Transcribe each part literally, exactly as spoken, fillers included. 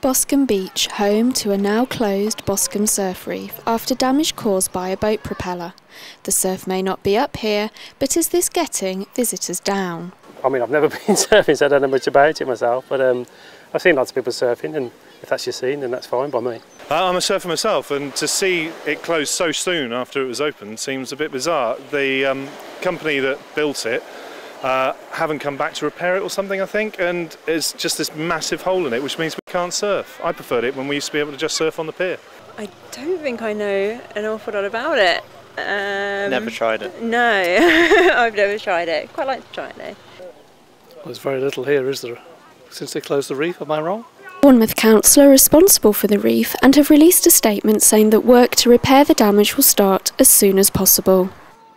Boscombe beach, home to a now closed Boscombe surf reef after damage caused by a boat propeller. The surf may not be up here, but is this getting visitors down? I mean, I've never been surfing, so I don't know much about it myself, but um, I've seen lots of people surfing, and if that's your scene, then that's fine by me. Uh, I'm a surfer myself, and to see it close so soon after it was opened seems a bit bizarre. The um, company that built it uh, haven't come back to repair it or something, I think, and it's just this massive hole in it, which means we can't surf. I preferred it when we used to be able to just surf on the pier. I don't think I know an awful lot about it. Um, never tried it? No, I've never tried it. Quite like to try it though. Well, there's very little here, is there? Since they closed the reef, am I wrong? Bournemouth Council are responsible for the reef and have released a statement saying that work to repair the damage will start as soon as possible.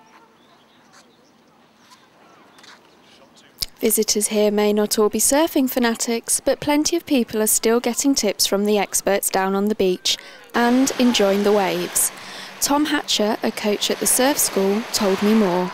Visitors here may not all be surfing fanatics, but plenty of people are still getting tips from the experts down on the beach and enjoying the waves. Tom Hatcher, a coach at the surf school, told me more.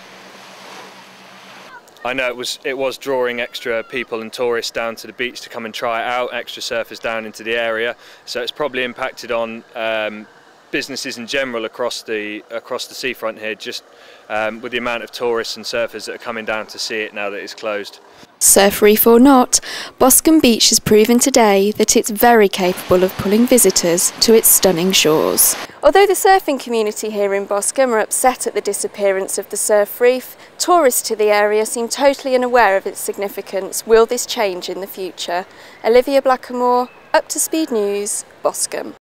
I know it was it was drawing extra people and tourists down to the beach to come and try it out, extra surfers down into the area, so it's probably impacted on um, businesses in general across the across the seafront here, just um, with the amount of tourists and surfers that are coming down to see it now that it's closed. Surf reef or not, Boscombe Beach has proven today that it's very capable of pulling visitors to its stunning shores. Although the surfing community here in Boscombe are upset at the disappearance of the surf reef, tourists to the area seem totally unaware of its significance. Will this change in the future? Olivia Blackamore, Up to Speed News, Boscombe.